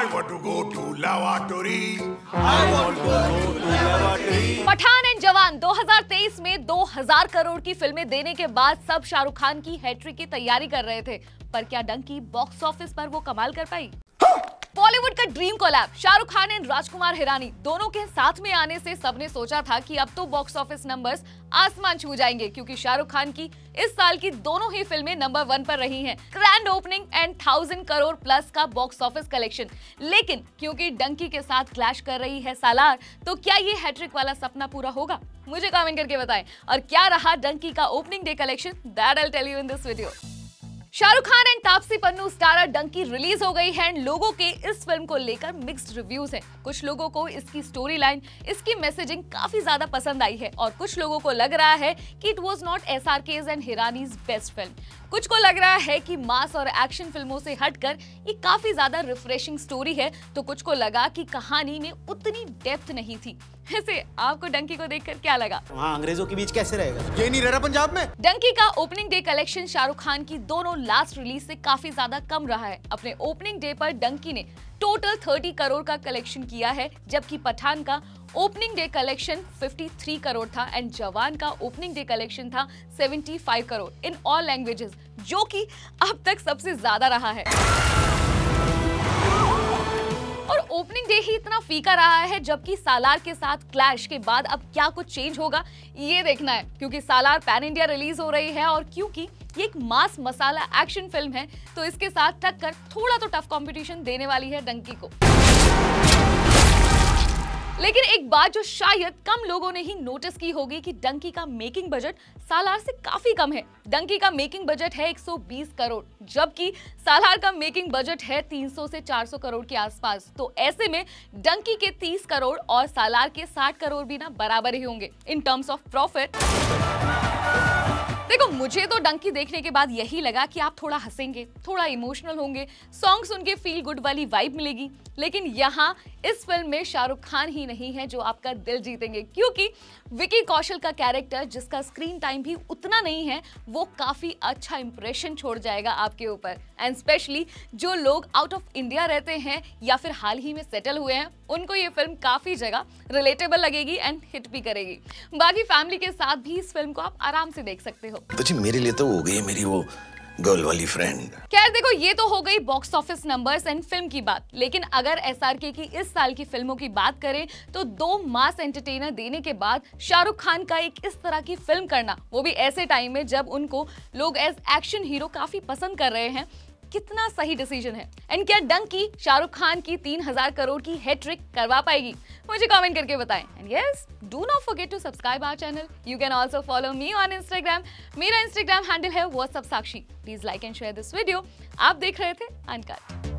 want to go to lavatory. Pathaan and Jawan 2023 में 2000 करोड़ की फिल्में देने के बाद सब शाहरुख खान की हैट्रिक की तैयारी कर रहे थे, पर क्या डंकी बॉक्स ऑफिस पर वो कमाल कर पाई? बॉलीवुड का dream collab Shahrukh Khan and Rajkumar Hirani दोनों के साथ में आने से सबने सोचा था कि अब तो बॉक्स ऑफिस नंबर्स आसमान छू जाएंगे, क्योंकि शाहरुख खान की इस साल की दोनों ही फिल्में नंबर 1 पर रही हैं। Grand opening and 1000 crore plus का बॉक्स ऑफिस कलेक्शन। लेकिन क्योंकि डंकी के साथ क्लैश कर रही है सालार, तो क्या ये हैट्रिक वाला सपना पूरा होगा? मुझे कमेंट करके बताएं। और क्या रहा डंकी का opening day collection? That I will tell you in this video. Shahrukh Khan and Taapsee Pannu starrer Dunki release हो गई है एंड लोगों के इस फिल्म को लेकर मिक्स्ड रिव्यूज हैं। कुछ लोगों को इसकी स्टोरी लाइन, इसकी मैसेजिंग काफी ज्यादा पसंद आई है और कुछ लोगों को लग रहा है कि it was not SRK's and Hirani's best film. कुछ को लग रहा है कि मास और एक्शन फिल्मों से हटकर ये काफी ज्यादा रिफ्रेशिंग स्टोरी है, तो कुछ को लगा कि कहानी में उतनी डेप्थ नहीं थी। वैसे आपको डंकी को देखकर क्या लगा? वहाँ अंग्रेजों के बीच कैसे रहेगा? ये नहीं रह रहा पंजाब में। डंकी का opening day collection Shahrukh Khan की दोनों लास्ट रिलीज से काफी ज्यादा कम रहा है। अपने ओपनिंग डे पर डंकी ने टोटल 30 करोड़ का कलेक्शन किया है, जबकि पठान का ओपनिंग डे कलेक्शन 53 करोड़ था एंड जवान का ओपनिंग डे कलेक्शन था 75 करोड़ इन ऑल लैंग्वेजेस, जो कि अब तक सबसे ज्यादा रहा है। और ओपनिंग डे ही इतना फीका रहा है, जबकि सालार के साथ क्लैश के बाद अब क्या कुछ चेंज होगा ये देखना है, क्योंकि सालार पैन इंडिया रिलीज हो रही है और क्योंकि ये एक मास मसाला एक्शन फिल्म है, तो इसके साथ टक्कर थोड़ा तो टफ कंपटीशन देने वाली है डंकी को। लेकिन एक बात जो शायद कम लोगों ने ही नोटिस की होगी कि डंकी का मेकिंग बजट सालार से काफी कम है। डंकी का मेकिंग बजट है 120 करोड़, जबकि सालार का मेकिंग बजट है 300 से 400 करोड़ के आसपास। तो ऐसे में डंकी के 30 करोड़ और सालार के 60 करोड़ भी ना बराबर ही होंगे इन टर्म्स ऑफ प्रॉफिट। देखो, मुझे तो डंकी देखने के बाद यही लगा कि आप थोड़ा हंसेंगे, थोड़ा इमोशनल होंगे, सॉन्ग सुन के फील गुड वाली वाइब मिलेगी। लेकिन यहाँ इस फिल्म में शाहरुख खान ही नहीं है जो आपका दिल जीतेंगे, क्योंकि विकी कौशल का कैरेक्टर, जिसका स्क्रीन टाइम भी उतना नहीं है, वो काफी अच्छा इंप्रेशन छोड़ जाएगा आपके ऊपर। एंड स्पेशली जो लोग आउट ऑफ इंडिया रहते हैं या फिर हाल ही में सेटल हुए हैं, उनको ये फिल्म काफी जगह रिलेटेबल लगेगी एंड हिट भी करेगी। बाकी फैमिली के साथ भी इस फिल्म को आप आराम से देख सकते हो। तो जी मेरे लिए तो हो गई मेरी वो गर्ल वाली फ्रेंड। खैर देखो, ये तो हो गई box office numbers and film की बात, लेकिन अगर एसआरके की इस साल की फिल्मों की बात करें तो 2 मास एंटरटेनर देने के बाद शाहरुख खान का एक इस तरह की फिल्म करना, वो भी ऐसे टाइम में जब उनको लोग एज एक्शन हीरो काफी पसंद कर रहे हैं, कितना सही डिसीजन है। एंड क्या डंकी शाहरुख खान की 3000 करोड़ की हैट्रिक करवा पाएगी? मुझे कमेंट करके बताएं। And yes, do not forget to subscribe our channel. You can also follow me on Instagram. मेरा इंस्टाग्राम हैंडल है WhatsApp Sakshi। Please like and share this video. आप देख रहे थे अनकट।